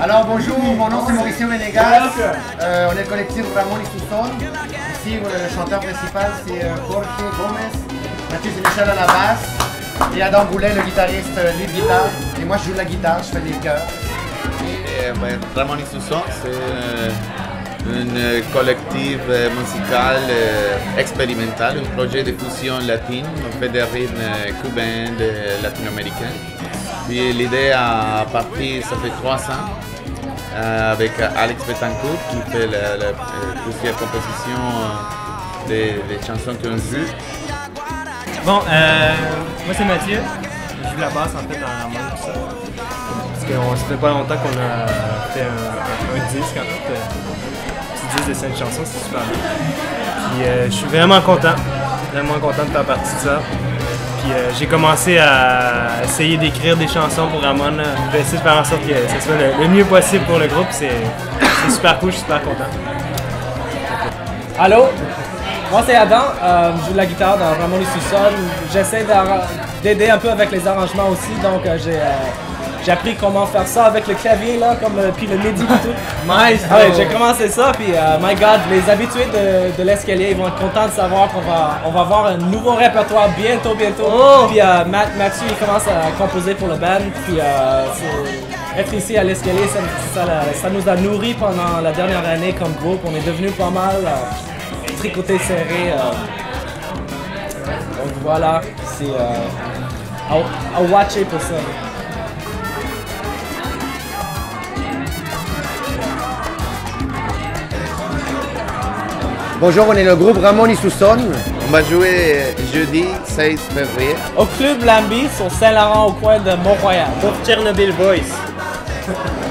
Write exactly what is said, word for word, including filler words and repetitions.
Alors bonjour, mon nom c'est Mauricio Venegas, euh, on est le collectif Ramon y Susson. Ici le chanteur principal c'est euh, Jorge Gomez, Mathieu Sénéchal à la basse et Adam Boulet le guitariste lead guitare. Et moi je joue de la guitare, je fais des chœurs. Et, ben, Ramon y Susson c'est un collectif musical expérimental, un projet de fusion latine, on fait des rythmes cubains, latino-américains. Puis l'idée a parti, ça fait trois ans, euh, avec Alex Betancourt qui fait la, la, plusieurs compositions des, des chansons qu'on joue. Bon, euh, moi c'est Mathieu, je joue la basse en fait dans la main tout ça. Parce que ça fait pas longtemps qu'on a fait un, un, un disque en fait, un petit disque de cinq chansons, c'est super bien. Puis euh, je suis vraiment content, vraiment content de faire partie de ça. Puis euh, j'ai commencé à essayer d'écrire des chansons pour Ramon, je vais essayer de faire en sorte que ce soit le, le mieux possible pour le groupe, c'est super cool, je suis super content. Allô, moi c'est Adam, euh, je joue de la guitare dans Ramon y Susson. J'essaie d'aider un peu avec les arrangements aussi, donc euh, j'ai euh, j'ai appris comment faire ça avec le clavier là, comme euh, puis le midi et tout. Nice! Ah ouais, j'ai commencé ça, puis euh, my God, les habitués de, de l'escalier ils vont être contents de savoir qu'on va on va avoir un nouveau répertoire bientôt, bientôt. Oh! Puis euh, Matt, Mathieu il commence à composer pour le band, puis euh, être ici à l'escalier, ça, ça, ça nous a nourris pendant la dernière année comme groupe. On est devenu pas mal euh, tricoté serré. Euh. Donc voilà, c'est euh, à, à watcher pour ça. Bonjour, on est le groupe Ramon y Susson. On va jouer jeudi seize février. Au Club Lambi sur Saint-Laurent au coin de Mont-Royal. Pour Chernobyl Boys.